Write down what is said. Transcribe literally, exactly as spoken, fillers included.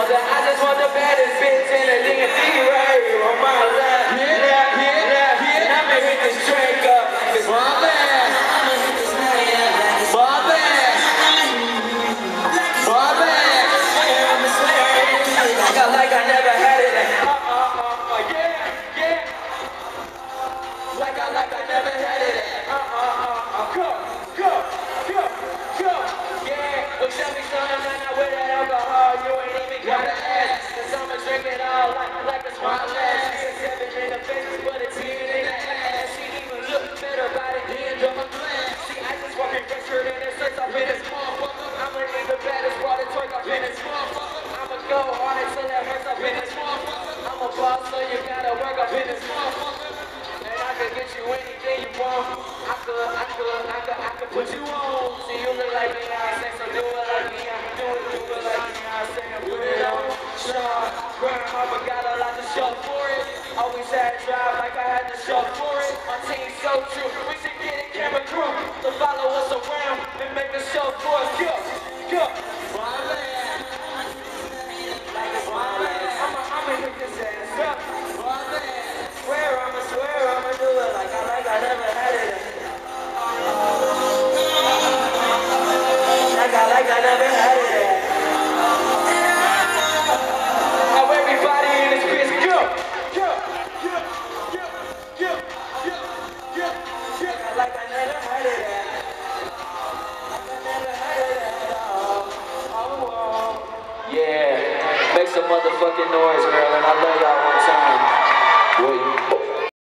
that I just want the baddest bitch in the D and D right on my lap. Yeah, yeah, yeah, yeah. And I'ma hit this drink up. It's my bad. My bad. My bad. Like I, like I never had it. Uh, uh, uh, uh, yeah, yeah. Like I, like I never had it. Uh, uh, uh, uh, go, go, go, go. Yeah, well, tell me something, man, not with that alcohol. You ain't even gotta ask. Cause I'ma drink it all like, like a smart lass. She a seven in the face, but a ten in the ass. She even look better by the end of my glass. See, I just walking record in her search up in this motherfucker. I'ma need the baddest water twerk up in this motherfucker. I'ma go hard until that hurts up in this motherfucker. I'm a boss, so you gotta work up in this motherfucker. And I can get you anything you want. I could, I could, I could, I could put you on. See, you look like me, I say, so do it like me. I can do it, do it like me, I say, and put it on. Sean, grandmama got a lot to show for it. Always had to drive like I had to show for it. My team's so true, we should get a camera crew to follow us around and make a show for us. Go, go. My man. Like it's my man. I'ma, I'ma hit this ass up. My man. Swear, I'ma swear, I'ma do it like I, like I never had it. Like I, like I never had it. Now everybody in this bitch, go, go, go, go, go, go, go, go. Like I never had it. Like I never had it at all. Oh, oh. Yeah, make some motherfucking noise, girl, and I love y'all one time.